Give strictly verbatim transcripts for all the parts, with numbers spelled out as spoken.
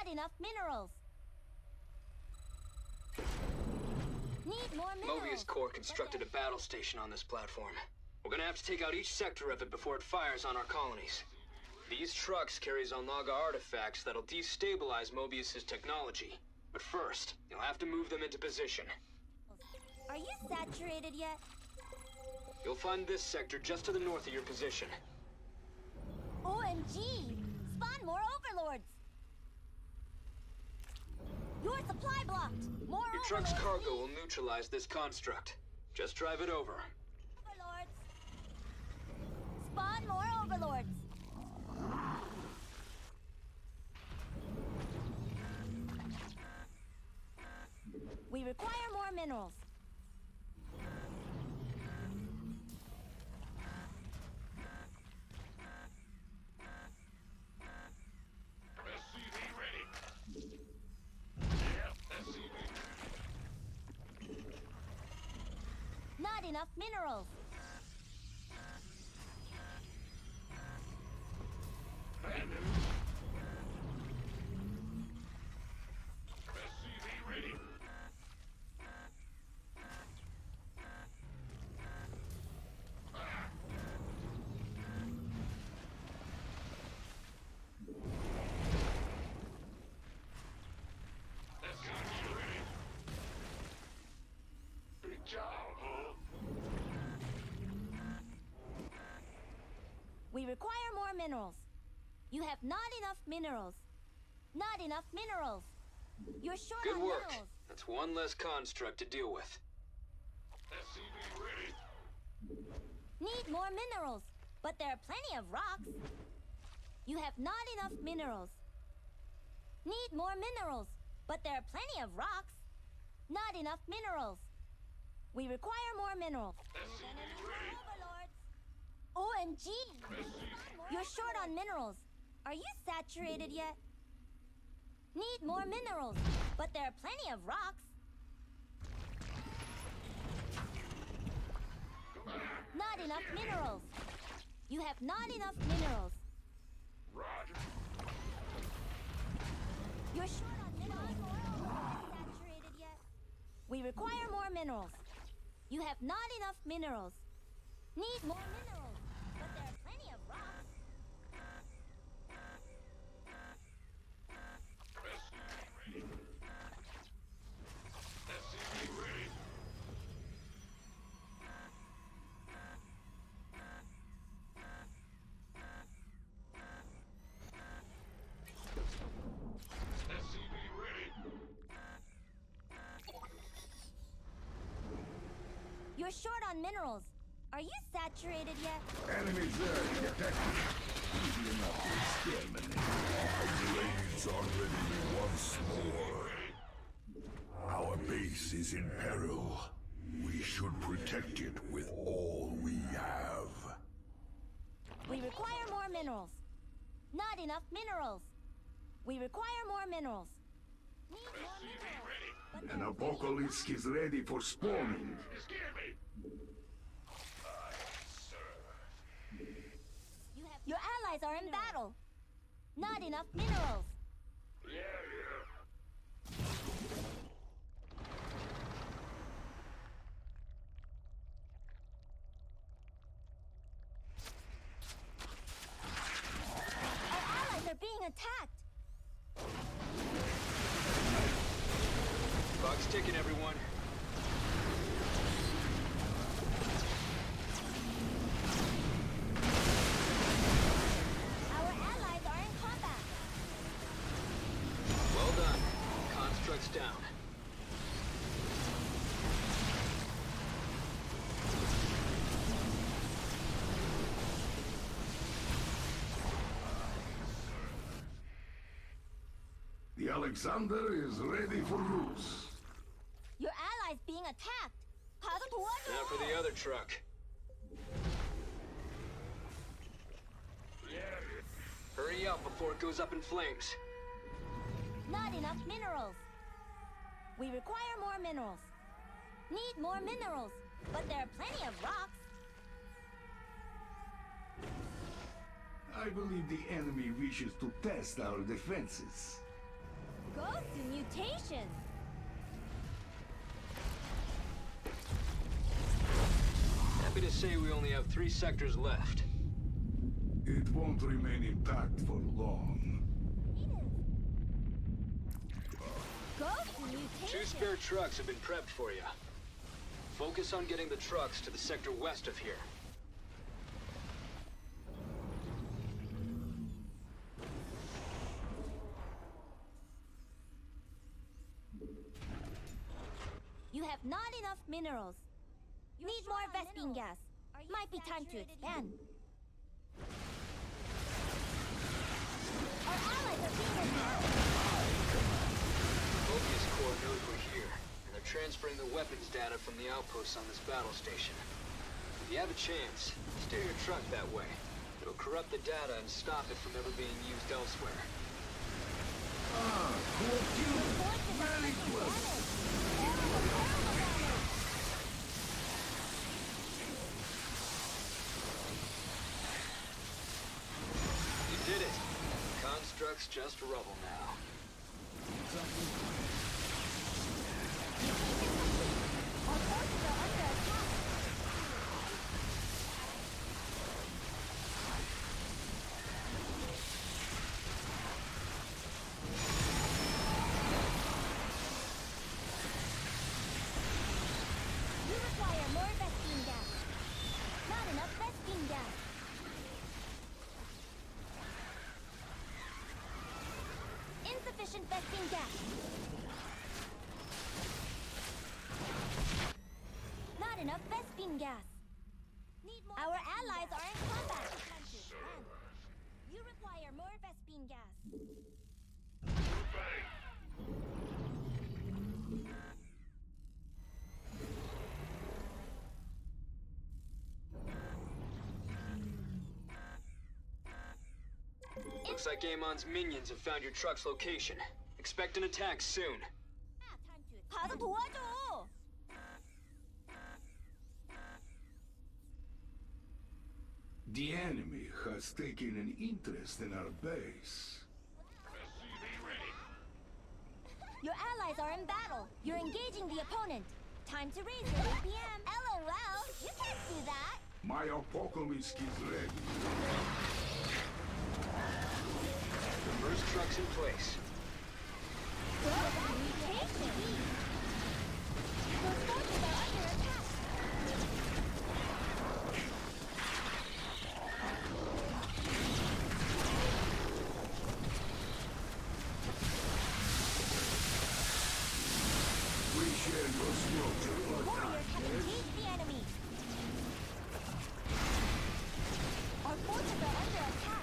enough minerals. Need more minerals. Mobius Corps constructed a battle station on this platform. We're gonna have to take out each sector of it before it fires on our colonies. These trucks carry Xel'Naga artifacts that'll destabilize Mobius's technology. But first, you'll have to move them into position. Are you saturated yet? You'll find this sector just to the north of your position. O M G! Spawn more overlords! Your supply blocked! More Your overlords, truck's cargo please. will neutralize this construct. Just drive it over. Overlords! Spawn more overlords! We require more minerals. S C V ready. Yep, S C V. Not enough minerals. Abandoned. S C V ready. S C V ready. Big job, huh? We require more minerals. You have not enough minerals. Not enough minerals. You're short Good on work. minerals. That's one less construct to deal with. S C V ready. Need more minerals, but there are plenty of rocks. You have not enough minerals. Need more minerals, but there are plenty of rocks. Not enough minerals. We require more minerals. S C V ready. Overlords. O M G! You're short on minerals. Are you saturated yet? Need more minerals, but there are plenty of rocks. Not enough minerals. You have not enough minerals. Roger. You're short on minerals. Are you saturated yet? We require more minerals. You have not enough minerals. Need more minerals, but there are plenty of rocks. S C V ready. S C V ready. You're short on minerals. Are you saturated yet? Enemies there detected. Easy enough to exterminate. Our blades are ready once more. Our base is in peril. We should protect it with all we have. We require more minerals. Not enough minerals. We require more minerals. Need more S C V minerals. ready. But An there are Apocalypse is ready for spawning. You scared me. Aye, sir. You have Your allies are in battle. Not enough minerals. Yeah, yeah. Our allies are being attacked. Clock's ticking, everyone. Our allies are in combat. Well done. Construct's down. The Alexander is ready for use. Your allies being attacked. 가서 도와줘. Now for the other truck. Yeah, yeah. Hurry up before it goes up in flames. Not enough minerals. We require more minerals. Need more minerals, but there are plenty of rocks. I believe the enemy wishes to test our defenses. Go through mutation. Happy to say we only have three sectors left. It won't remain intact for long. Go through mutation. Two spare trucks have been prepped for you. Focus on getting the trucks to the sector west of here. You have not enough minerals. Need more Vespene gas. Might be time to expand. Our allies are being attacked. Mobius Corps knows we're here, and they're transferring the weapons data from the outposts on this battle station. If you have a chance, steer your truck that way. It'll corrupt the data and stop it from ever being used elsewhere. Ah, cool cube. Very close. You did it. Construct's just rubble now. Our forces are under attack. You require more Vespene gas. Not enough Vespene gas. Insufficient Vespene gas. Not enough Vespene gas. Need more Our Vespene allies gas. Are in combat. You require more Vespene gas. Looks like Amon's minions have found your truck's location. Expect an attack soon. 가서 도와줘. The enemy has taken an interest in our base. Your allies are in battle. You're engaging the opponent. Time to raise your A P M. LOL, you can't do that. My apocalypse is ready. The first truck's in place. Go mutation. Those forces are under attack. We share your slaughter. Warriors have engaged the enemy. Our forces are under attack.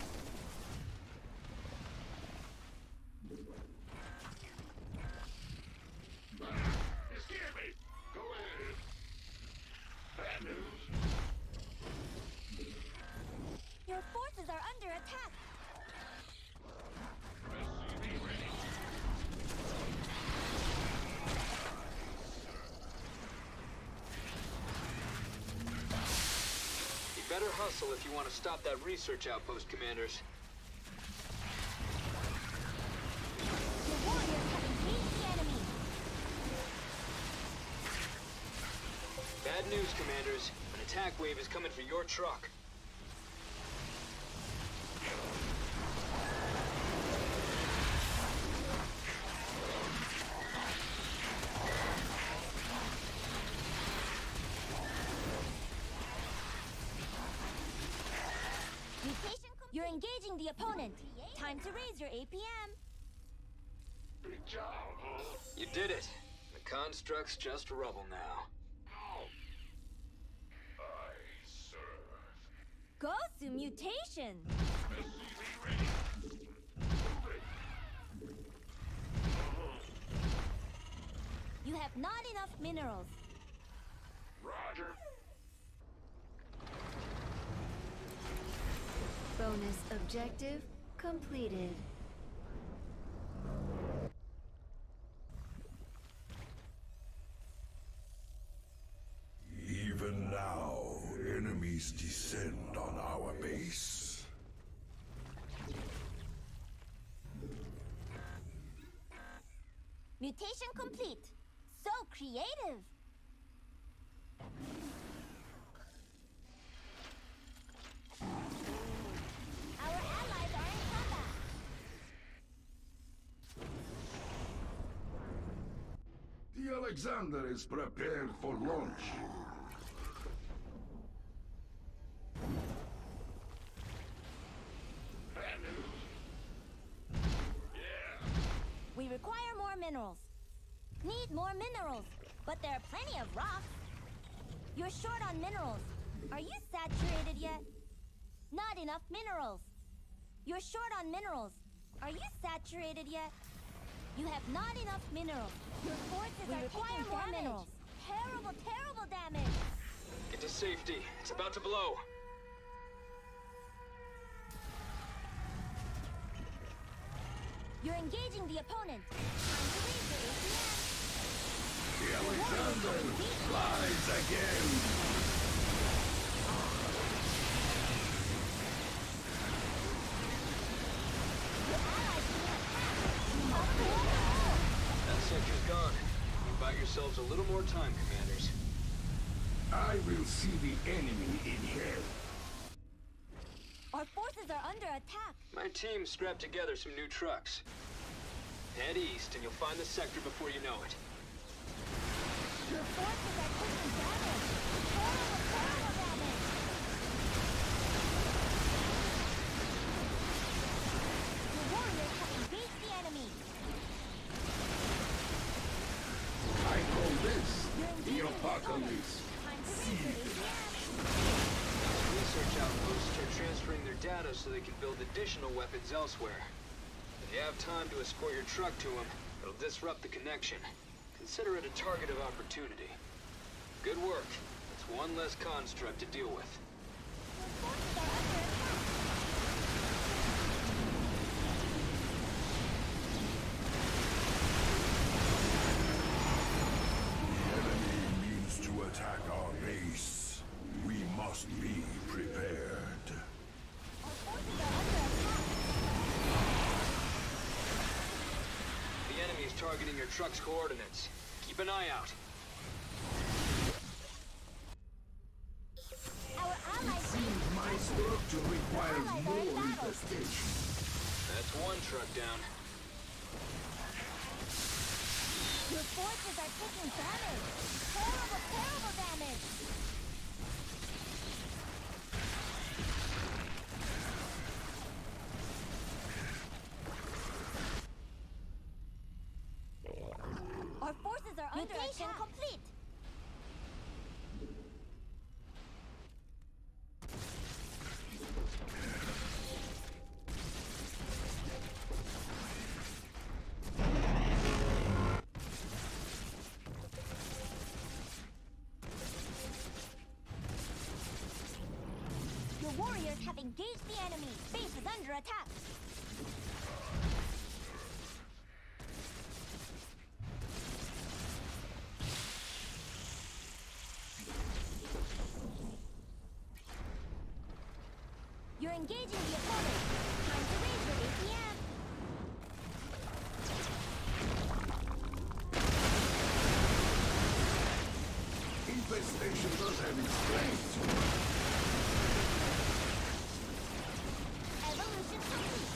You scared me. Go ahead. Bad news. Your forces are under attack. S C V ready. You better hustle if you want to stop that research outpost, commanders. Your warriors have engaged the enemy. Bad news, commanders. An attack wave is coming for your truck. Mutation complete. You're engaging the opponent. Time to raise your A P M. Big job, huh? You did it. The construct's just rubble now. I serve. Go through mutation. S C V ready. Move it. You have not enough minerals. Roger. Bonus objective completed. Even now, enemies descend on our base. Mutation complete. So creative. Our allies are in combat. The Alexander is prepared for launch. We require more minerals. Need more minerals, but there are plenty of rocks. You're short on minerals. Are you saturated yet? Not enough minerals. You're short on minerals. Are you saturated yet? You have not enough minerals. Your forces We are require taking more damage. minerals. Terrible, terrible damage. Get to safety. It's about to blow. You're engaging the opponent. Time to raise your A P M. The Alexander flies again. Your allies being attacked. Up the wall. That sector's gone. You buy yourselves a little more time, commanders. I will see the enemy in here. Our forces are under attack. My team scrapped together some new trucks. Head east and you'll find the sector before you know it. Your forces are taking damage. Terrible, terrible damage. Your warriors have engaged the enemy. I call this You're the engaging the opponent. apocalypse. Time to raise your A P M. Research outposts are transferring their data so they can build additional weapons elsewhere. If you have time to escort your truck to them, it'll disrupt the connection. Consider it a target of opportunity. Good work. It's one less construct to deal with. Your forces are under attack. The enemy means to attack our base. We must be prepared. Our forces are under attack. The enemy is targeting your truck's coordinates. Keep an eye out. Our allies Seems my structure requires Allies are more in battle. infestation. That's one truck down. Your forces are taking damage. Terrible, terrible damage. Our forces are under Mutation attack. complete. Your warriors have engaged the enemy. Base is under attack. You're engaging the opponent. Time to raise your A P M. Infestation does have its strengths. Evolution complete.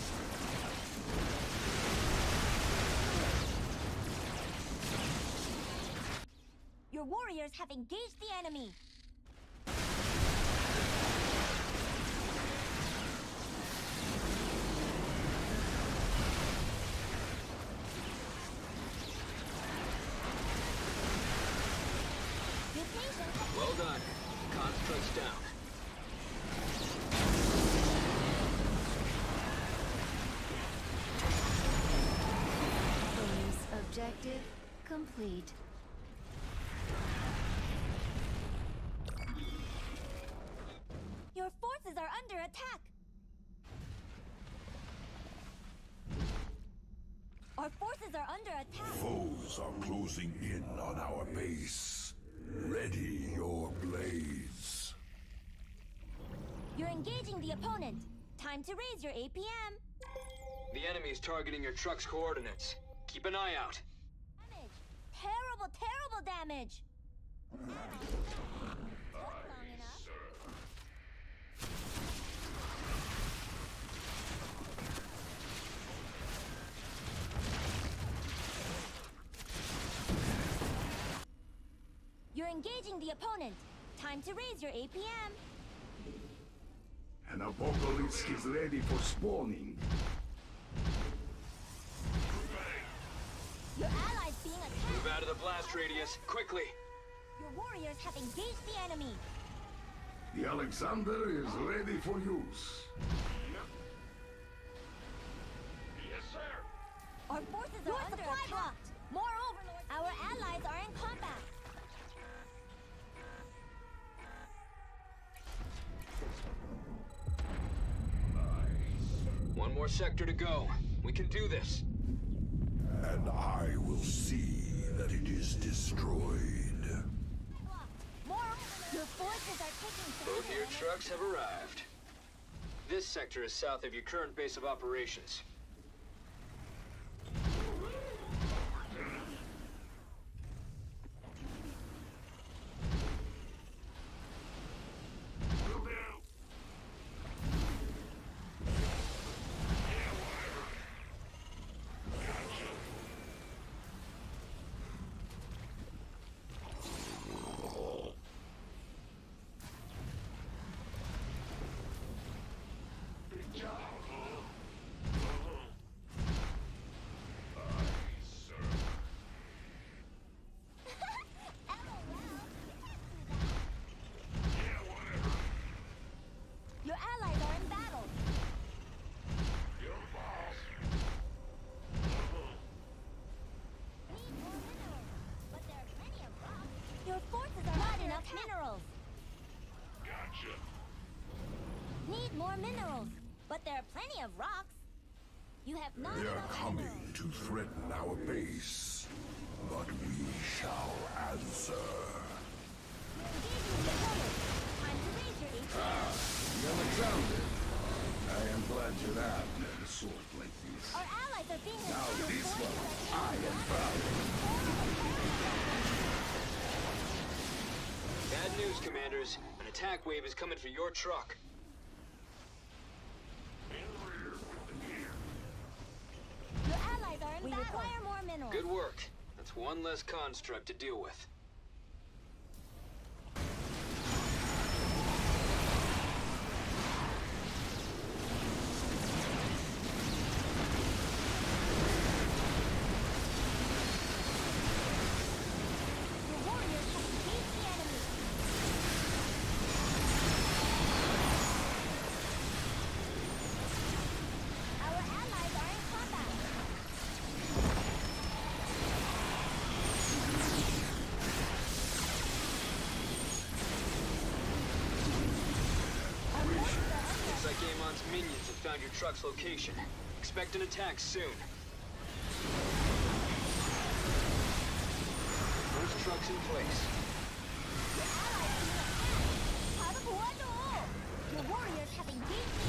Your warriors have engaged the enemy. Mutation complete. Well done. Construct's down. Bonus objective complete. Your forces are under attack. Our forces are under attack. Foes are closing in on our base. Ready your blades. You're engaging the opponent. Time to raise your A P M. The enemy is targeting your truck's coordinates. Keep an eye out. terrible, terrible damage! Took long enough. You're engaging the opponent. Time to raise your A P M. An apocalypse is ready for spawning. Your allies being attacked. Move out of the blast radius, quickly! Your warriors have engaged the enemy. The Alexander is ready for use. Yes, sir. Our forces are under attack. More overlords. Our allies are in combat. One more sector to go. We can do this. And I will see that it is destroyed. More overlords. Your forces are taking Both damage. your trucks have arrived. This sector is south of your current base of operations. Will do. Good job. Aye, sir. Yeah, whatever. Your allies are in battle. Your boss. Need more minerals, but there are plenty of rocks. Your forces are not enough minerals. Gotcha. Need more minerals, but there are plenty of rocks. You have not They are enough coming minerals. to threaten our base, but we shall answer. You're engaging the opponent. Time to raise your A P M. The Alexander. I am glad you're out at a sword like this. Our allies are being Now attacked. Your this forces one, are I taking am proud. Bad news, commanders. An attack wave is coming for your truck. In the rear with the gear. Your allies are in We battle. report. Require more minerals. Good work. That's one less construct to deal with. Your warriors have engaged the enemy. Our allies are in combat. Our forces are under Looks like Amon's minions have found your truck's location. Expect an attack soon. First truck's in place. 바로 도와줘! Your warriors have engaged